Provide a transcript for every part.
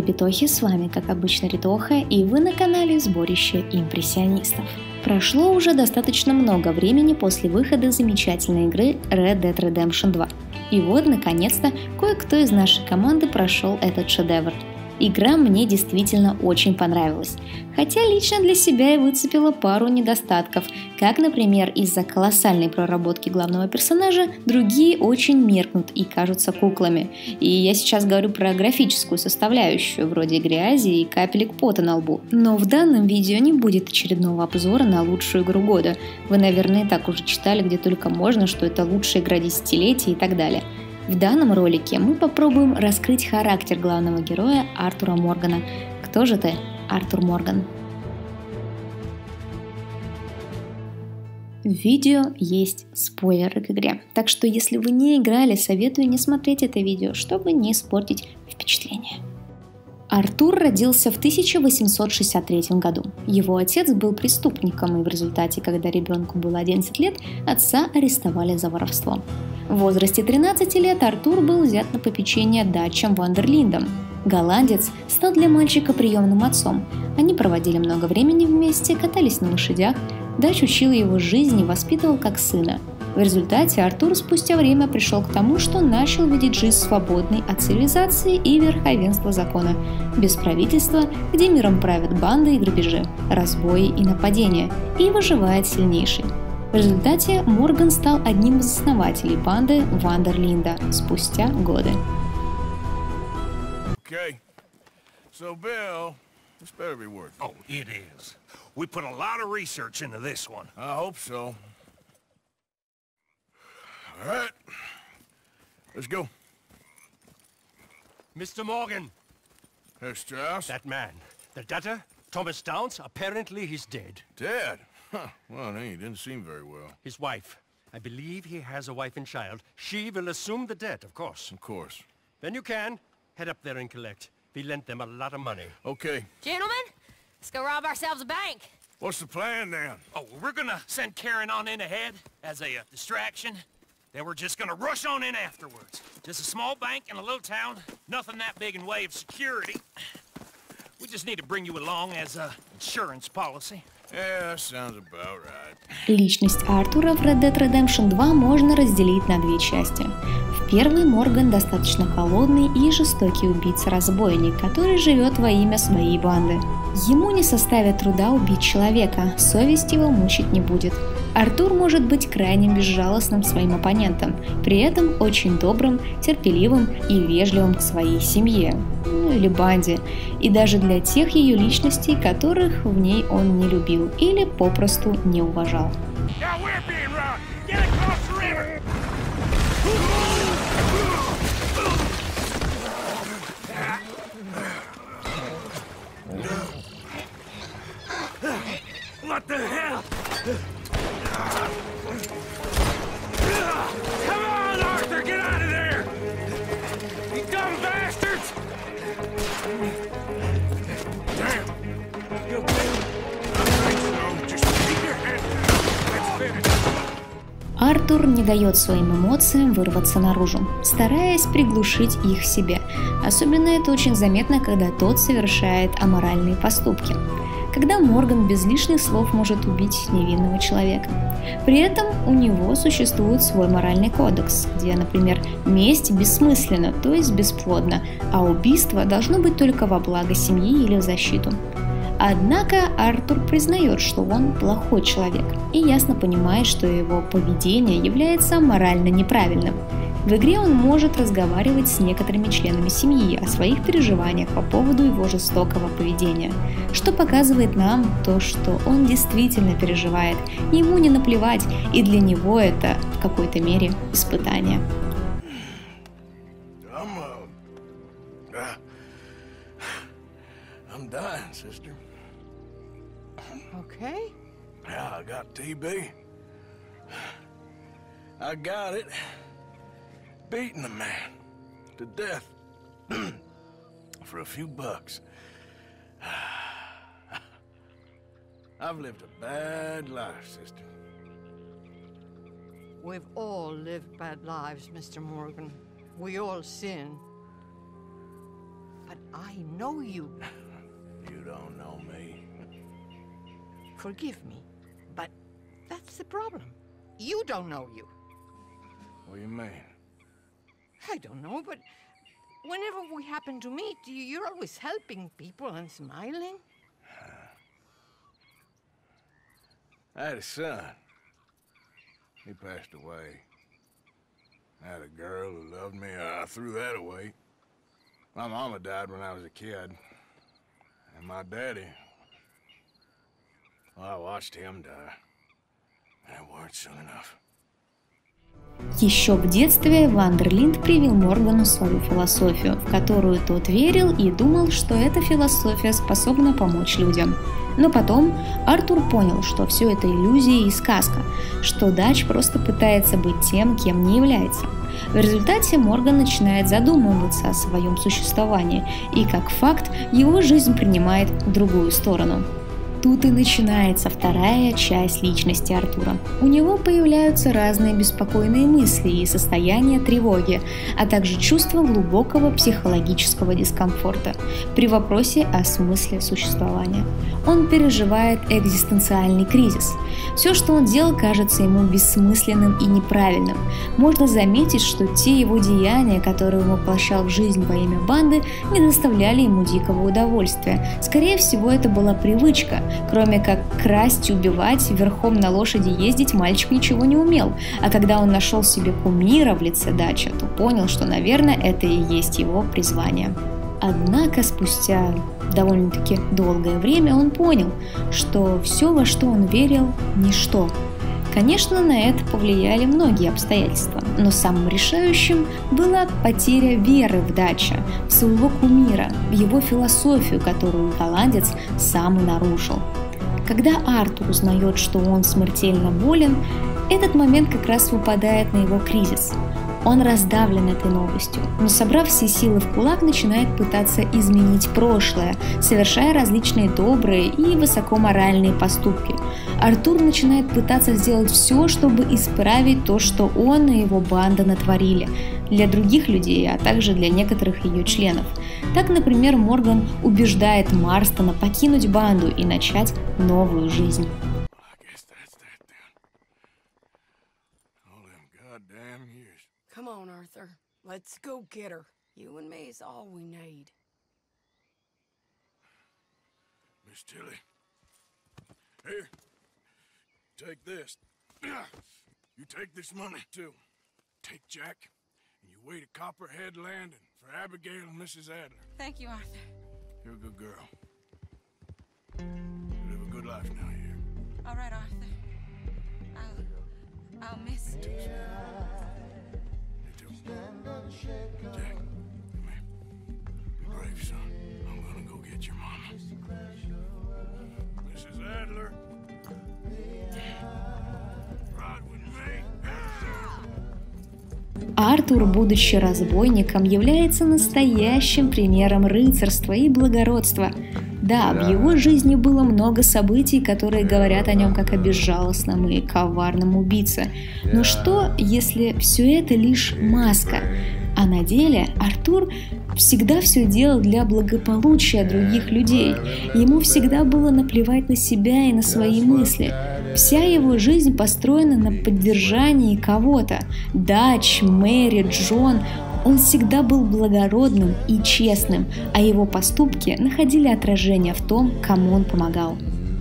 ребятохи, с вами как обычно Ритоха, и вы на канале Сборище импрессионистов. Прошло уже достаточно много времени после выхода замечательной игры Red Dead Redemption 2. И вот, наконец-то, кое-кто из нашей команды прошел этот шедевр. Игра мне действительно очень понравилась, хотя лично для себя я выцепила пару недостатков, как, например, из-за колоссальной проработки главного персонажа другие очень меркнут и кажутся куклами. И я сейчас говорю про графическую составляющую, вроде грязи и капелек пота на лбу. Но в данном видео не будет очередного обзора на лучшую игру года. Вы, наверное, и так уже читали где только можно, что это лучшая игра десятилетия и так далее. В данном ролике мы попробуем раскрыть характер главного героя Артура Моргана. Кто же ты, Артур Морган? В видео есть спойлеры к игре, так что если вы не играли, советую не смотреть это видео, чтобы не испортить впечатление. Артур родился в 1863 году. Его отец был преступником, и в результате, когда ребенку было 11 лет, отца арестовали за воровство. В возрасте 13 лет Артур был взят на попечение датчем Вандерлиндом. Голландец стал для мальчика приемным отцом. Они проводили много времени вместе, катались на лошадях. Дач учил его жизни и воспитывал как сына. В результате Артур спустя время пришел к тому, что начал видеть жизнь свободной от цивилизации и верховенства закона, без правительства, где миром правят банды и грабежи, разбои и нападения, и выживает сильнейший. В результате Морган стал одним из основателей банды Вандерлинда спустя годы. Okay. So, Bill, this better be worth it. Oh, it is. We put a lot of research into this one. I hope so. All right. Let's go. Mr. Morgan. Herr Strauss? That man, the debtor, Thomas Downs, apparently he's dead. Dead? Huh. Well, he didn't seem very well. His wife. I believe he has a wife and child. She will assume the debt, of course. Of course. Then you can head up there and collect. We lent them a lot of money. Okay. Gentlemen, let's go rob ourselves a bank. What's the plan then? Oh, we're gonna send Karen on in ahead as a distraction. Then we're just gonna rush on in afterwards. Just a small bank in a little town. Nothing that big in way of security. We just need to bring you along as a insurance policy. Yeah, that sounds about right. Личность Артура в Red Dead Redemption 2 можно разделить на две части. В первой Морган достаточно холодный и жестокий убийца-разбойник, который живет во имя своей банды. Ему не составит труда убить человека, совесть его мучить не будет. Артур может быть крайне безжалостным своим оппонентам, при этом очень добрым, терпеливым и вежливым к своей семье, или банде, и даже для тех ее личностей, которых в ней он не любил или попросту не уважал. What the hell? Come on, Arthur, get out of there! You dumb bastards! Damn! You okay? I think so. Just keep your head down. Let's finish. Артур не дает своим эмоциям вырваться наружу, стараясь приглушить их в себе. Особенно это очень заметно, когда тот совершает аморальные поступки. Когда Морган без лишних слов может убить невинного человека. При этом у него существует свой моральный кодекс, где, например, месть бессмысленна, то есть бесплодна, а убийство должно быть только во благо семьи или в защиту. Однако Артур признает, что он плохой человек, и ясно понимает, что его поведение является морально неправильным. В игре он может разговаривать с некоторыми членами семьи о своих переживаниях по поводу его жестокого поведения, что показывает нам то, что он действительно переживает, ему не наплевать, и для него это в какой-то мере испытание. I'm dying, sister. Okay. Yeah, I got TB. I got it. Beating a man to death for a few bucks. I've lived a bad life, sister. We've all lived bad lives, Mr. Morgan. We all sin. But I know you. You don't know me. Forgive me, but that's the problem. You don't know you. What do you mean? I don't know, but whenever we happen to meet, you're always helping people and smiling. I had a son. He passed away. I had a girl who loved me. I threw that away. My mama died when I was a kid. And my daddy... Well, I watched him die. And it weren't soon enough. Еще в детстве Вандерлинд привил Моргану свою философию, в которую тот верил и думал, что эта философия способна помочь людям. Но потом Артур понял, что все это иллюзия и сказка, что Дач просто пытается быть тем, кем не является. В результате Морган начинает задумываться о своем существовании, и как факт его жизнь принимает другую сторону. Тут и начинается вторая часть личности Артура. У него появляются разные беспокойные мысли и состояния тревоги, а также чувство глубокого психологического дискомфорта при вопросе о смысле существования. Он переживает экзистенциальный кризис. Все, что он делал, кажется ему бессмысленным и неправильным. Можно заметить, что те его деяния, которые он воплощал в жизнь во имя банды, не доставляли ему дикого удовольствия. Скорее всего, это была привычка. Кроме как красть, убивать, верхом на лошади ездить, мальчик ничего не умел. А когда он нашел себе кумира в лице Дача, то понял, что, наверное, это и есть его призвание. Однако спустя довольно-таки долгое время он понял, что все, во что он верил, ничто. Конечно, на это повлияли многие обстоятельства, но самым решающим была потеря веры в Дача, в своего кумира, в его философию, которую голландец сам и нарушил. Когда Артур узнает, что он смертельно болен, этот момент как раз выпадает на его кризис. Он раздавлен этой новостью, но, собрав все силы в кулак, начинает пытаться изменить прошлое, совершая различные добрые и высокоморальные поступки. Артур начинает пытаться сделать все, чтобы исправить то, что он и его банда натворили для других людей, а также для некоторых ее членов. Так, например, Морган убеждает Марстона покинуть банду и начать новую жизнь. Come on, Arthur. Let's go get her. You and me is all we need. Miss Tilly. Here. Take this. You take this money, too. Take Jack, and you wait at Copperhead Landing for Abigail and Mrs. Adler. Thank you, Arthur. You're a good girl. You live a good life now here. All right, Arthur. I'll miss you. Jack, come here. Be brave, son. I'm gonna go get your mama. Mrs. Adler. Ride with me. Артур, будучи разбойником, является настоящим примером рыцарства и благородства. Да, в его жизни было много событий, которые говорят о нем как о безжалостном и коварном убийце. Но что, если все это лишь маска? А на деле Артур всегда все делал для благополучия других людей. Ему всегда было наплевать на себя и на свои мысли. Вся его жизнь построена на поддержании кого-то. Дач, Мэри, Джон. Он всегда был благородным и честным, а его поступки находили отражение в том, кому он помогал.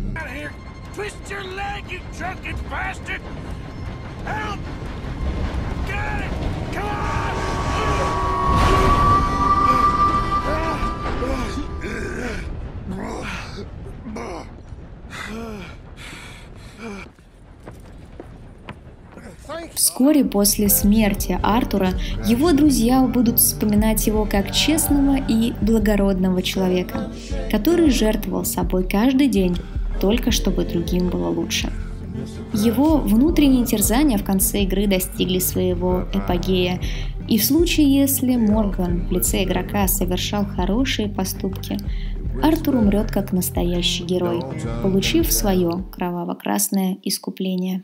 Вскоре после смерти Артура его друзья будут вспоминать его как честного и благородного человека, который жертвовал собой каждый день, только чтобы другим было лучше. Его внутренние терзания в конце игры достигли своего апогея, и в случае, если Морган в лице игрока совершал хорошие поступки, Артур умрет как настоящий герой, получив свое кроваво-красное искупление.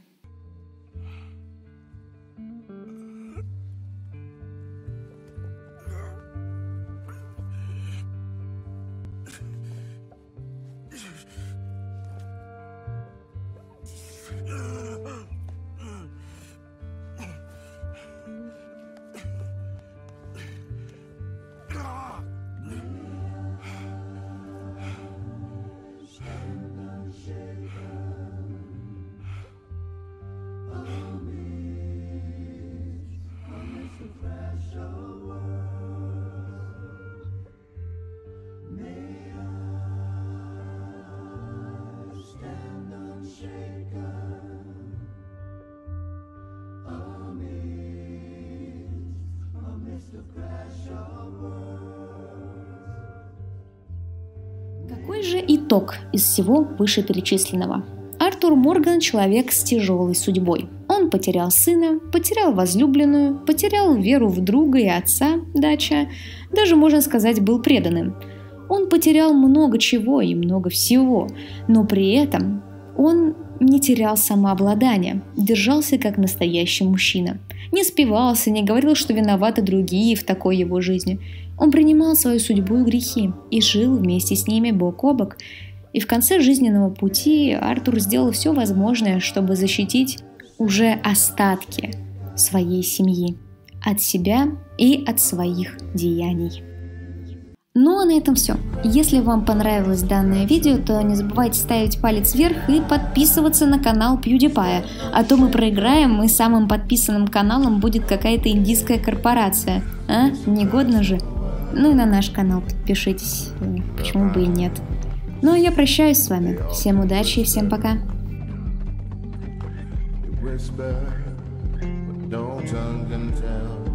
же итог из всего вышеперечисленного. Артур Морган – человек с тяжелой судьбой. Он потерял сына, потерял возлюбленную, потерял веру в друга и отца, Дача, даже, можно сказать, был преданным. Он потерял много чего и много всего, но при этом он не терял самообладания, держался как настоящий мужчина. Не спивался, не говорил, что виноваты другие в такой его жизни. Он принимал свою судьбу и грехи и жил вместе с ними бок о бок. И в конце жизненного пути Артур сделал все возможное, чтобы защитить уже остатки своей семьи от себя и от своих деяний. Ну а на этом все. Если вам понравилось данное видео, то не забывайте ставить палец вверх и подписываться на канал PewDiePie, а то мы проиграем, и самым подписанным каналом будет какая-то индийская корпорация. А? Негодно же? Ну и на наш канал подпишитесь, почему бы и нет. Ну а я прощаюсь с вами. Всем удачи и всем пока. Whisper, but no tongue can tell.